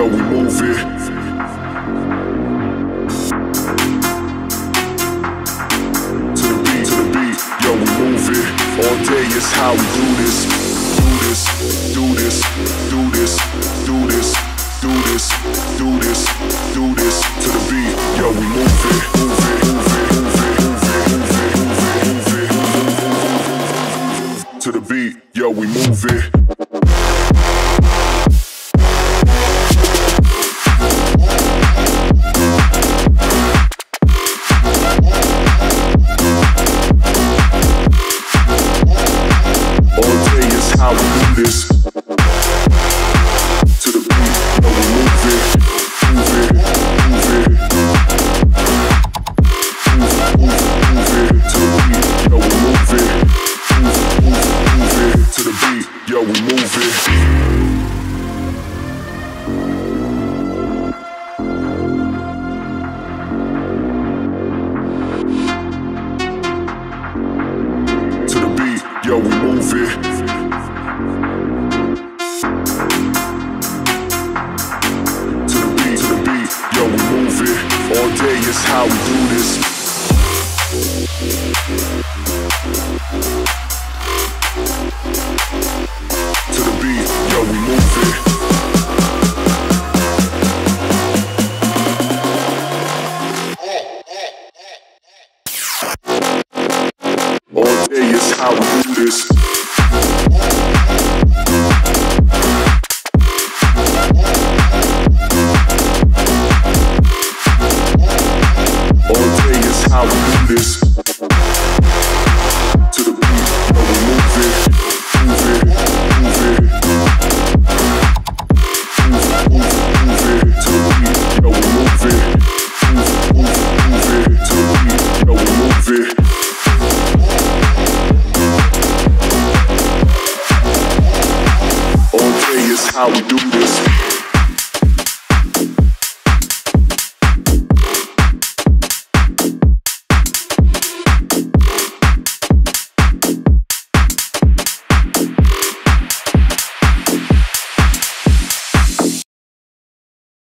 yo, we move it. To the beat, yo, we move it. All day is how we do this. Do this, do this, do this, do this, do this, do this, do this. To the beat, yo, we move it, move it, move it, move it, move it, move it, move it, move it. To the beat, yo, we move it. How we do this. To the beat, yo, we move it, move it, move it, move it. To the beat, yo, we move it, move it. To the beat, yo, we move it. To the beat, yo, we move it. Yo, we move it. All day is how we do this. To the beat, yo, we move it. All day is how we do this. How we do this. To the beat, yo, we move it, move it, move it, move it. To the beat, yo, we move it, move it. To the beat, yo, we move it. All day is how we do this.